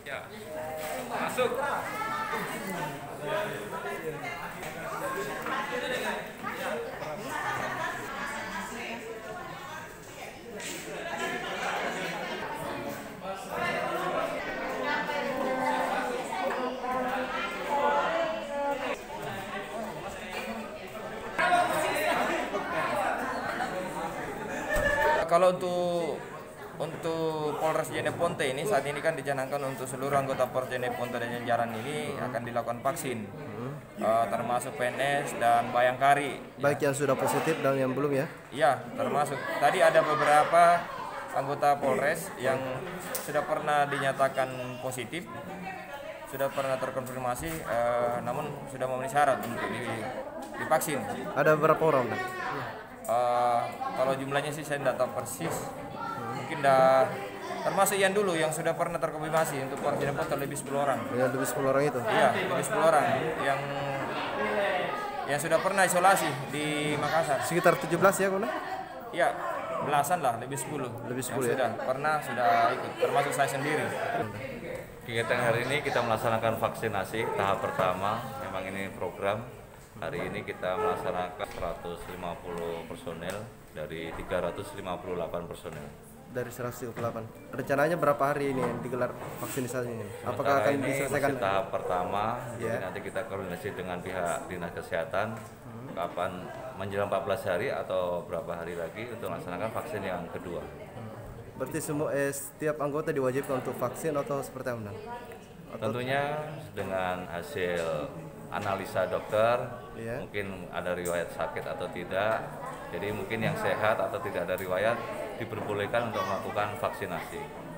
Ya, masuk. Kalau untuk Polres Jeneponto ini saat ini kan dicanangkan untuk seluruh anggota Polres Jeneponto dan jajaran ini akan dilakukan vaksin, termasuk PNS dan Bayangkari. Baik yang sudah positif dan yang belum ya? Iya, termasuk. Tadi ada beberapa anggota Polres yang sudah pernah dinyatakan positif, sudah pernah terkonfirmasi, namun sudah memenuhi syarat untuk divaksin. Ada berapa orang? Kalau jumlahnya sih saya tidak tahu persis. Mungkin dah termasuk yang dulu yang sudah pernah terkonfirmasi untuk Polres Jeneponto lebih 10 orang. Ya, lebih 10 orang itu? Iya, lebih 10 orang yang sudah pernah isolasi di Makassar. Sekitar 17 ya, Kona? Iya, belasan lah, lebih 10. Lebih 10 yang ya? sudah ikut, termasuk saya sendiri. Kegiatan hari ini kita melaksanakan vaksinasi tahap pertama. Memang ini program. Hari ini kita melaksanakan 150 personel dari 358 personel. Dari 138. Rencananya berapa hari ini yang digelar vaksinasi ini? Apakah akan diselesaikan? Masih tahap pertama, Ya. jadi nanti kita koordinasi dengan pihak Dinas Kesehatan kapan menjelang 14 hari atau berapa hari lagi untuk melaksanakan vaksin yang kedua. Berarti setiap anggota diwajibkan untuk vaksin atau seperti apa? Tentunya dengan hasil analisa dokter, Ya. mungkin ada riwayat sakit atau tidak. Jadi mungkin yang sehat atau tidak ada riwayat diperbolehkan untuk melakukan vaksinasi.